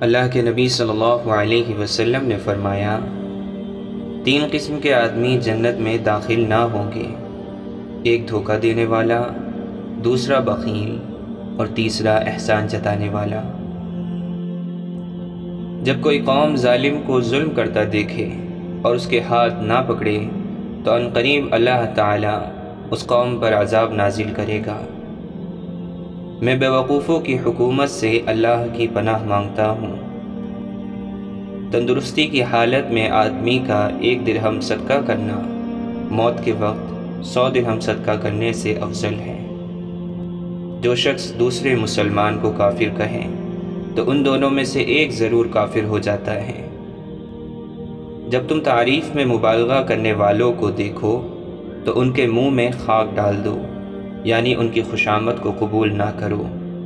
اللہ کے نبی صلی اللہ علیہ وسلم نے فرمایا، 3 قسم کے آدمی جنت میں داخل نہ ہوں گے، ایک دھوکہ دینے والا، دوسرا بخیل اور تیسرا احسان جتانے والا۔ جب کوئی قوم ظالم کو ظلم کرتا دیکھے اور اس کے ہاتھ نہ پکڑے تو عنقریب اللہ تعالیٰ اس قوم پر عذاب نازل کرے گا۔ میں بے وقوفوں کی حکومت سے اللہ کی پناہ مانگتا ہوں۔ تندرستی کی حالت میں آدمی کا 1 درہم صدقہ کرنا موت کے وقت 100 درہم صدقہ کرنے سے افضل ہے۔ جو شخص دوسرے مسلمان کو کافر کہے تو ان دونوں میں سے ایک ضرور کافر ہو جاتا ہے۔ جب تم تعریف میں مبالغہ کرنے والوں کو دیکھو تو ان کے منہ میں خاک ڈال دو، یعنی ان کی خوشامد کو قبول نہ کرو۔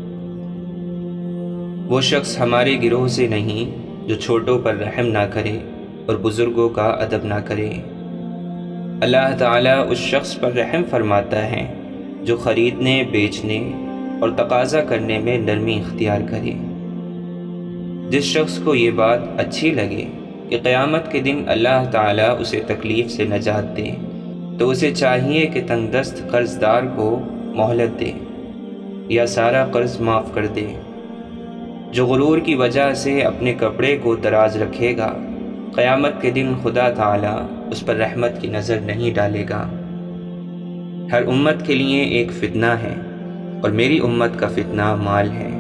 وہ شخص ہمارے گروہ سے نہیں جو چھوٹوں پر رحم نہ کرے اور بزرگوں کا ادب نہ کرے۔ اللہ تعالیٰ اس شخص پر رحم فرماتا ہے جو خریدنے، بیچنے اور تقاضا کرنے میں نرمی اختیار کرے۔ جس شخص کو یہ بات اچھی لگے کہ قیامت کے دن اللہ تعالیٰ اسے تکلیف سے نجات دے تو اسے چاہیے کہ تنگ دست قرض دار کو مہلت دے یا سارا قرض معاف کر دے۔ جو غرور کی وجہ سے اپنے کپڑے کو دراز رکھے گا، قیامت کے دن خدا تعالیٰ اس پر رحمت کی نظر نہیں ڈالے گا۔ ہر امت کے لیے ایک فتنہ ہے اور میری امت کا فتنہ مال ہے۔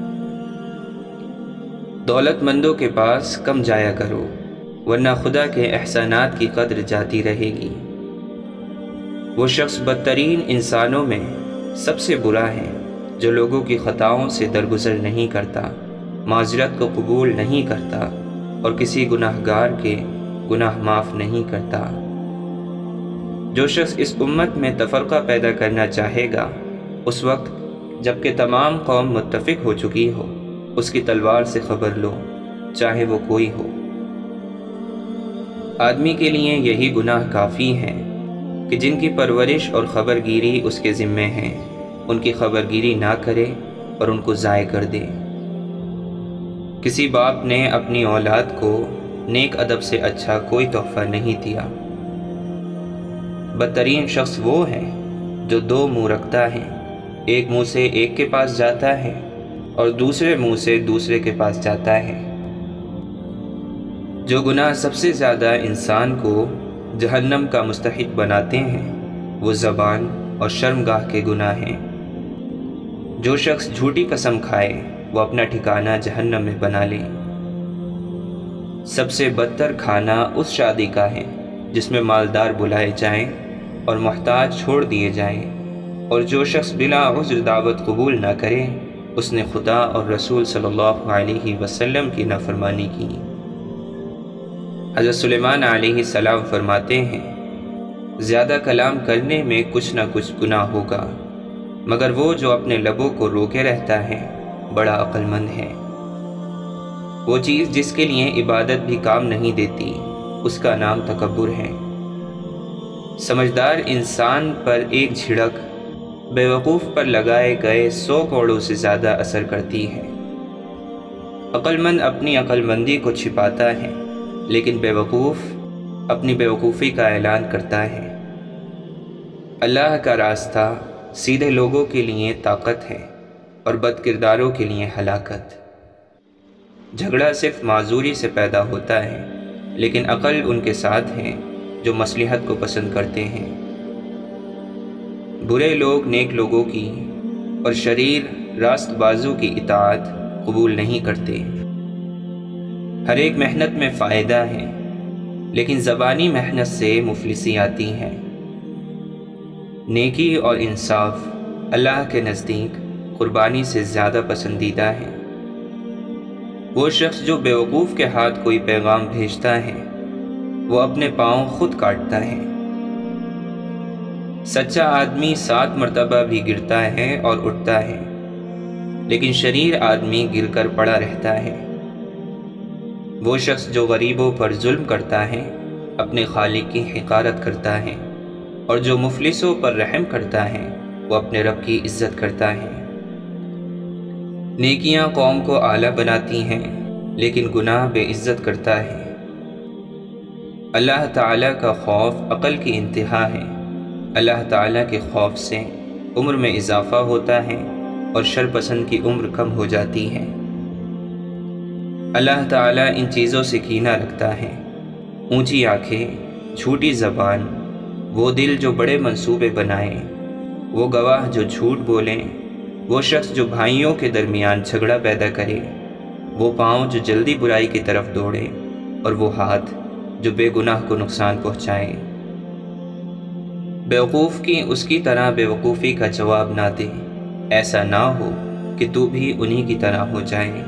دولت مندوں کے پاس کم جایا کرو ورنہ خدا کے احسانات کی قدر جاتی رہے گی۔ وہ شخص بدترین انسانوں میں سب سے برا ہے جو لوگوں کی خطاؤں سے درگزر نہیں کرتا، معذرت کو قبول نہیں کرتا اور کسی گناہ گار کے گناہ معاف نہیں کرتا۔ جو شخص اس امت میں تفرقہ پیدا کرنا چاہے گا، اس وقت جب کہ تمام قوم متفق ہو چکی ہو، اس کی تلوار سے خبر لو، چاہے وہ کوئی ہو۔ آدمی کے لیے یہی گناہ کافی ہے کہ جن کی پرورش اور خبرگیری اس کے ذمے ہیں، ان کی خبرگیری نہ کرے اور ان کو ضائع کر دے۔ کسی باپ نے اپنی اولاد کو نیک ادب سے اچھا کوئی تحفہ نہیں دیا۔ بدترین شخص وہ ہے جو 2 منہ رکھتا ہے، ایک منہ سے ایک کے پاس جاتا ہے اور دوسرے منہ سے دوسرے کے پاس جاتا ہے۔ جو گناہ سب سے زیادہ انسان کو جہنم کا مستحق بناتے ہیں وہ زبان اور شرمگاہ کے گناہ ہیں۔ جو شخص جھوٹی قسم کھائے وہ اپنا ٹھکانہ جہنم میں بنا لے۔ سب سے بدتر کھانا اس شادی کا ہے جس میں مالدار بلائے جائیں اور محتاج چھوڑ دیے جائیں، اور جو شخص بلا عذر دعوت قبول نہ کرے اس نے خدا اور رسول صلی اللہ علیہ وسلم کی نافرمانی کی۔ حضرت سلیمان علیہ السلام فرماتے ہیں، زیادہ کلام کرنے میں کچھ نہ کچھ گناہ ہوگا، مگر وہ جو اپنے لبوں کو روکے رہتا ہے بڑا عقل مند ہے۔ وہ چیز جس کے لیے عبادت بھی کام نہیں دیتی، اس کا نام تکبر ہے۔ سمجھدار انسان پر ایک جھڑک بے وقوف پر لگائے گئے 100 کوڑوں سے زیادہ اثر کرتی ہے۔ عقل مند اپنی عقل مندی کو چھپاتا ہے، لیکن بے وقوف اپنی بے وقوفی کا اعلان کرتا ہے۔ اللہ کا راستہ سیدھے لوگوں کے لیے طاقت ہے اور بد کرداروں کے لیے ہلاکت۔ جھگڑا صرف معذوری سے پیدا ہوتا ہے، لیکن عقل ان کے ساتھ ہے جو مصلحت کو پسند کرتے ہیں۔ برے لوگ نیک لوگوں کی اور شریر راست بازوں کی اطاعت قبول نہیں کرتے۔ ہر ایک محنت میں فائدہ ہے، لیکن زبانی محنت سے مفلسی آتی ہے۔ نیکی اور انصاف اللہ کے نزدیک قربانی سے زیادہ پسندیدہ ہے۔ وہ شخص جو بیوقوف کے ہاتھ کوئی پیغام بھیجتا ہے وہ اپنے پاؤں خود کاٹتا ہے۔ سچا آدمی 7 مرتبہ بھی گرتا ہے اور اٹھتا ہے، لیکن شریر آدمی گر کر پڑا رہتا ہے۔ وہ شخص جو غریبوں پر ظلم کرتا ہے اپنے خالق کی حقارت کرتا ہے، اور جو مفلسوں پر رحم کرتا ہے وہ اپنے رب کی عزت کرتا ہے۔ نیکیاں قوم کو اعلیٰ بناتی ہیں، لیکن گناہ بے عزت کرتا ہے۔ اللہ تعالیٰ کا خوف عقل کی انتہا ہے۔ اللہ تعالیٰ کے خوف سے عمر میں اضافہ ہوتا ہے اور شر پسند کی عمر کم ہو جاتی ہے۔ اللہ تعالیٰ ان چیزوں سے کینہ رکھتا ہے: اونچی آنکھیں، جھوٹی زبان، وہ دل جو بڑے منصوبے بنائیں، وہ گواہ جو جھوٹ بولیں، وہ شخص جو بھائیوں کے درمیان جھگڑا پیدا کرے، وہ پاؤں جو جلدی برائی کی طرف دوڑیں، اور وہ ہاتھ جو بے گناہ کو نقصان پہنچائیں۔ بیوقوف کی اس کی طرح بیوقوفی کا جواب نہ دے، ایسا نہ ہو کہ تو بھی انہی کی طرح ہو جائے۔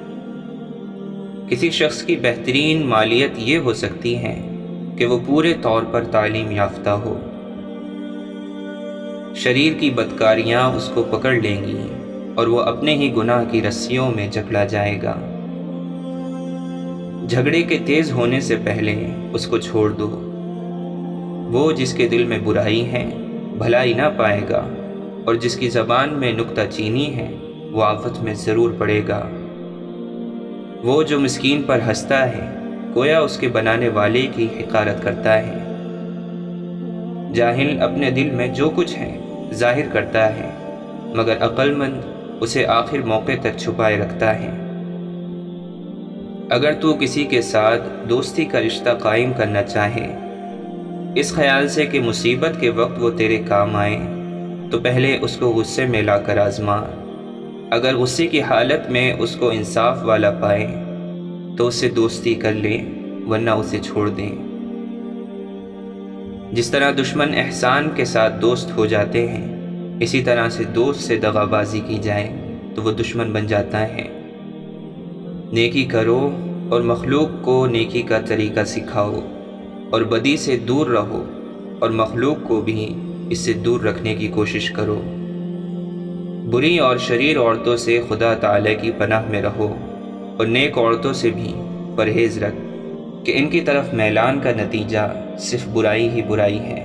کسی شخص کی بہترین مالیت یہ ہو سکتی ہے کہ وہ پورے طور پر تعلیم یافتہ ہو۔ شریر کی بدکاریاں اس کو پکڑ لیں گی اور وہ اپنے ہی گناہ کی رسیوں میں جکڑا جائے گا۔ جھگڑے کے تیز ہونے سے پہلے اس کو چھوڑ دو۔ وہ جس کے دل میں برائی ہے بھلائی نہ پائے گا، اور جس کی زبان میں نکتہ چینی ہے وہ آفت میں ضرور پڑے گا۔ وہ جو مسکین پر ہنستا ہے گویا اس کے بنانے والے کی حقارت کرتا ہے۔ جاہل اپنے دل میں جو کچھ ہے ظاہر کرتا ہے، مگر عقل مند اسے آخر موقع تک چھپائے رکھتا ہے۔ اگر تو کسی کے ساتھ دوستی کا رشتہ قائم کرنا چاہے اس خیال سے کہ مصیبت کے وقت وہ تیرے کام آئے، تو پہلے اس کو غصے میں لا کر آزما۔ اگر غصے کی حالت میں اس کو انصاف والا پائے تو اس سے دوستی کر لے، ورنہ اسے چھوڑ دیں۔ جس طرح دشمن احسان کے ساتھ دوست ہو جاتے ہیں، اسی طرح سے دوست سے دغا بازی کی جائے تو وہ دشمن بن جاتا ہے۔ نیکی کرو اور مخلوق کو نیکی کا طریقہ سکھاؤ، اور بدی سے دور رہو اور مخلوق کو بھی اس سے دور رکھنے کی کوشش کرو۔ بری اور شریر عورتوں سے خدا تعالی کی پناہ میں رہو، اور نیک عورتوں سے بھی پرہیز رکھ کہ ان کی طرف میلان کا نتیجہ صرف برائی ہی برائی ہے۔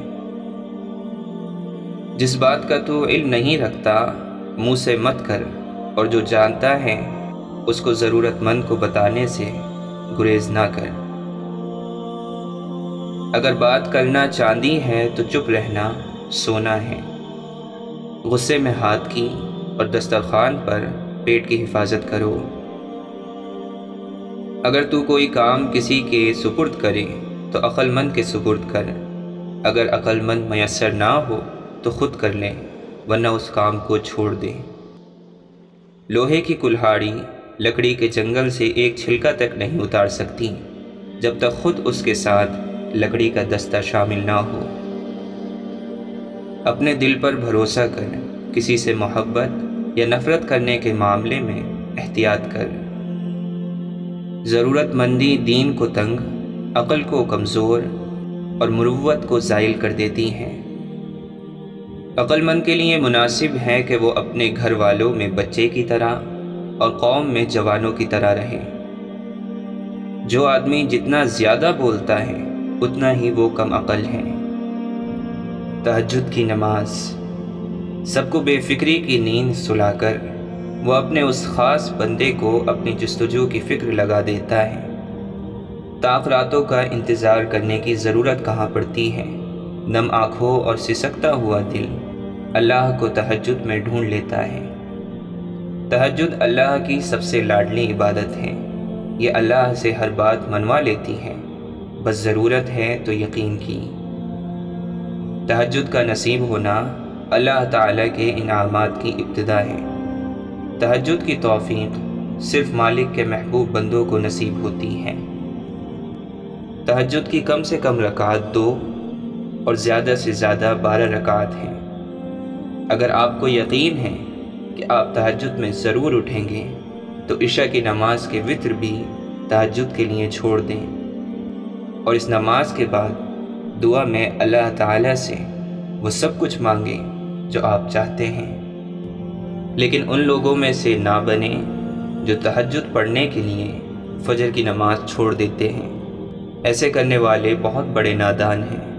جس بات کا تو علم نہیں رکھتا منہ سے مت کر، اور جو جانتا ہے اس کو ضرورت مند کو بتانے سے گریز نہ کر۔ اگر بات کرنا چاندی ہے تو چپ رہنا سونا ہے۔ غصے میں ہاتھ کی اور دسترخوان پر پیٹ کی حفاظت کرو۔ اگر تو کوئی کام کسی کے سپرد کرے تو عقل مند کے سپرد کر۔ اگر عقل مند میسر نہ ہو تو خود کر لے، ورنہ اس کام کو چھوڑ دے۔ لوہے کی کلہاڑی لکڑی کے جنگل سے ایک چھلکا تک نہیں اتار سکتی جب تک خود اس کے ساتھ لکڑی کا دستہ شامل نہ ہو۔ اپنے دل پر بھروسہ کر، کسی سے محبت یا نفرت کرنے کے معاملے میں احتیاط کر۔ ضرورت مندی دین کو تنگ، عقل کو کمزور اور مروت کو زائل کر دیتی ہیں۔ عقل مند کے لیے مناسب ہے کہ وہ اپنے گھر والوں میں بچے کی طرح اور قوم میں جوانوں کی طرح رہے۔ جو آدمی جتنا زیادہ بولتا ہے اتنا ہی وہ کم عقل ہے۔ تہجد کی نماز۔ سب کو بے فکری کی نیند سلا کر وہ اپنے اس خاص بندے کو اپنی جستجو کی فکر لگا دیتا ہے۔ طاق راتوں کا انتظار کرنے کی ضرورت کہاں پڑتی ہے۔ نم آنکھوں اور سسکتا ہوا دل اللہ کو تہجد میں ڈھونڈ لیتا ہے۔ تہجد اللہ کی سب سے لاڈلی عبادت ہے۔ یہ اللہ سے ہر بات منوا لیتی ہے، بس ضرورت ہے تو یقین کی۔ تہجد کا نصیب ہونا اللہ تعالیٰ کے انعامات کی ابتدا ہے۔ تہجد کی توفیق صرف مالک کے محبوب بندوں کو نصیب ہوتی ہے۔ تہجد کی کم سے کم رکعت 2 اور زیادہ سے زیادہ 12 رکعت ہیں۔ اگر آپ کو یقین ہے کہ آپ تہجد میں ضرور اٹھیں گے تو عشاء کی نماز کے وتر بھی تہجد کے لیے چھوڑ دیں، اور اس نماز کے بعد دعا میں اللہ تعالیٰ سے وہ سب کچھ مانگیں جو آپ چاہتے ہیں۔ لیکن ان لوگوں میں سے نہ بنیں جو تہجد پڑھنے کے لیے فجر کی نماز چھوڑ دیتے ہیں۔ ایسے کرنے والے بہت بڑے نادان ہیں۔